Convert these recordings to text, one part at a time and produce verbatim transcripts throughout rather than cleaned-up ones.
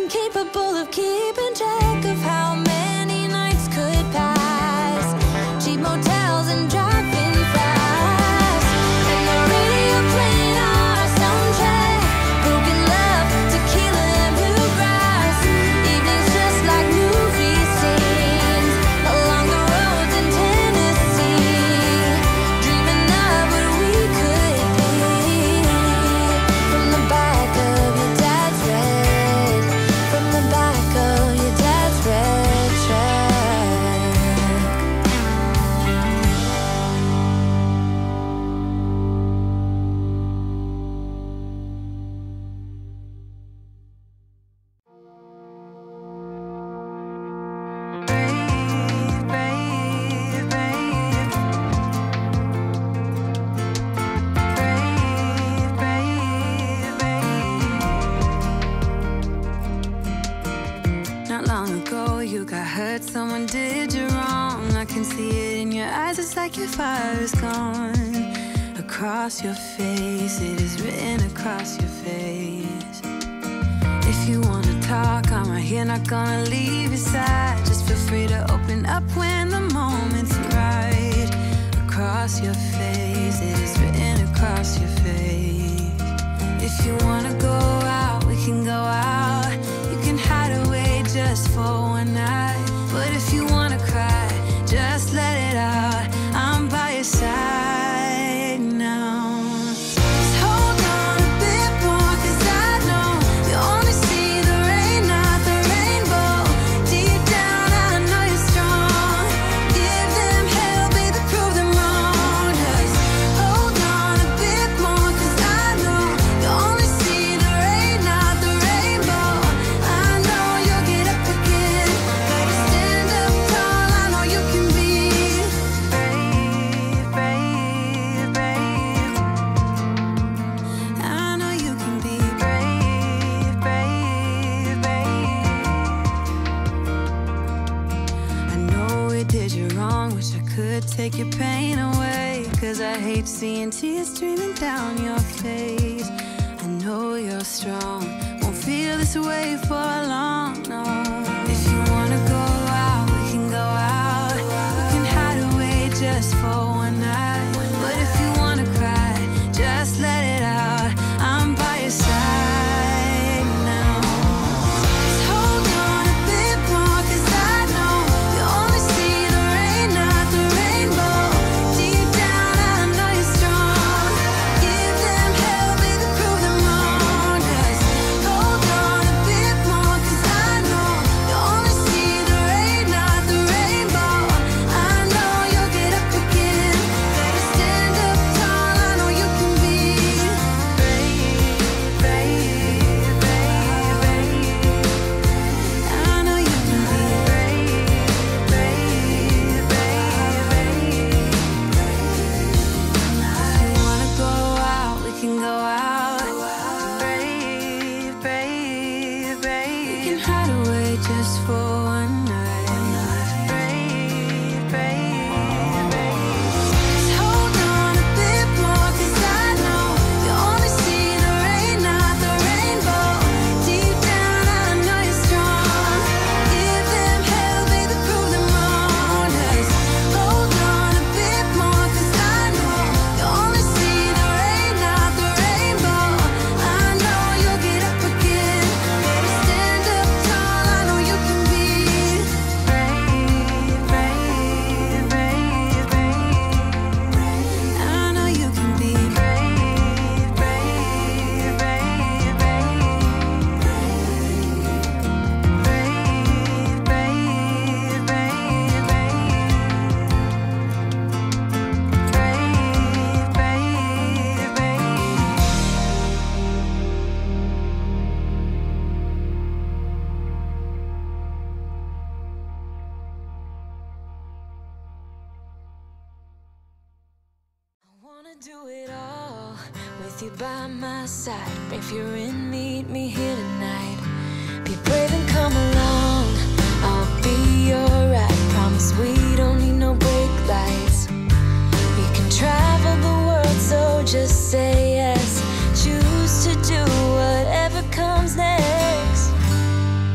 incapable of keeping track of how many nights could pass. Cheap motels and driving fast, and the radio playing our soundtrack. Broken love, tequila and bluegrass. Evenings just like movie scenes along the roads in Tennessee. Dreaming of what we could be. From the back of your dad's red, from the back of your dad's red truck. Not long ago you got hurt, someone did you wrong. I can see it in your eyes, it's like your fire is gone. Across your face, it is written across your face. If you wanna talk, I'm right here, not gonna leave your side. Just feel free to open up when the moment's right. Across your face, it is written across your face. If you wanna go out, we can go out. You can hide away just for one night. But if you wanna cry, just let it out. I'm by your side now. Just hold on a bit more, 'cause I know you only see the rain, not the rainbow. Deep down, I know you're strong. Give them hell, baby, prove them wrong. Just hold on a bit more, 'cause I know you only see the rain, not the rainbow. I know you'll get up again. Gotta stand up tall, I know you can be brave, brave, brave. I know you can be brave, brave, brave. I know we did you wrong, wish I could take your pain away. 'Cause I hate seeing tears streaming down your face. I know you're strong, won't feel this way for long, no. If you wanna go out, we can go out. We can hide away just for one night. But if you wanna cry, just let it out. I'm by your side now. Just hold on a bit more, 'cause I know you only see the rain, not the rainbow. Deep down, I know you're strong. Give them hell, baby, prove them wrong. Just hold on a bit more, 'cause I know you only see the rain, not the rainbow. I know you'll get up again. Gotta stand up tall, I know you can be brave, brave, brave, brave. I know you can be brave, brave, brave, brave. If you wanna go out, we can go out. Brave, brave, brave. We can hide away just for one night. Brave, brave, brave. Just hold on a bit more, 'cause I know you only see the rain, not the rainbow. Deep down, I know you're strong. Give them hell, baby, prove them wrong. Just hold on a bit more, 'cause I know you only see the rain, not the rainbow. I know you'll get up again. Gotta stand up tall, I know you can be brave, brave, brave, brave. I know you can be brave, brave, brave, brave. Brave, brave, brave, brave. Brave, brave, brave. I wanna do it all with you by my side. If you're in, meet me here tonight. Be brave and come along, I'll be your ride. Promise we don't need no brake lights. We can travel the world, so just say yes. Choose to do whatever comes next.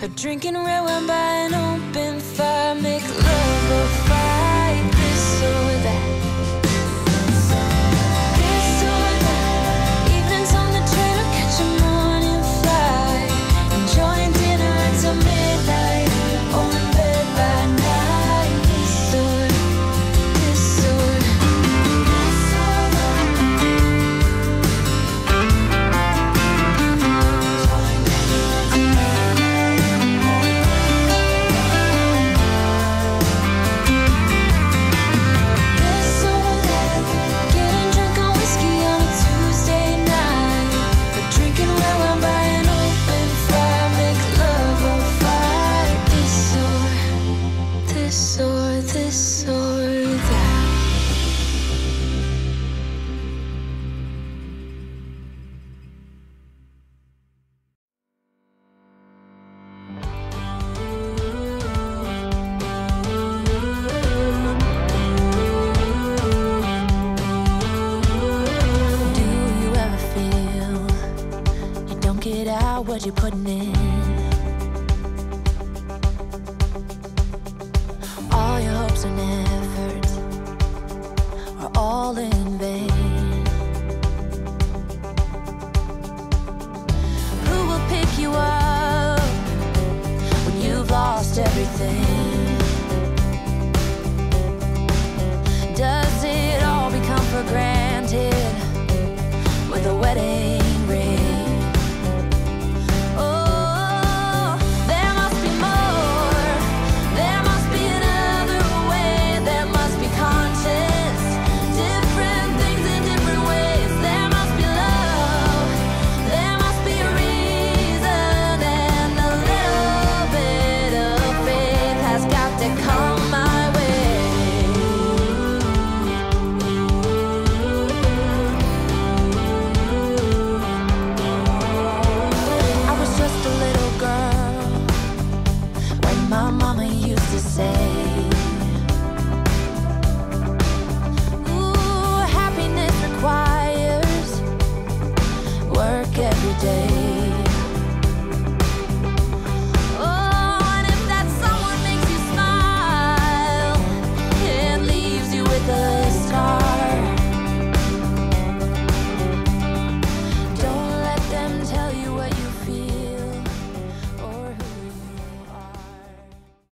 Or drinking red wine by an open fire. Make love or fight, this or that. This or that. Evenings on the train or catch a morning flight. Enjoying dinner until midnight, or in bed by night. This or, this or, this or that. This or that. Getting drunk on whiskey on a Tuesday night. Or drinking red wine by an open fire. Make love or fight. This or, this or, this or that. Do you ever feel you don't get out what you're putting in?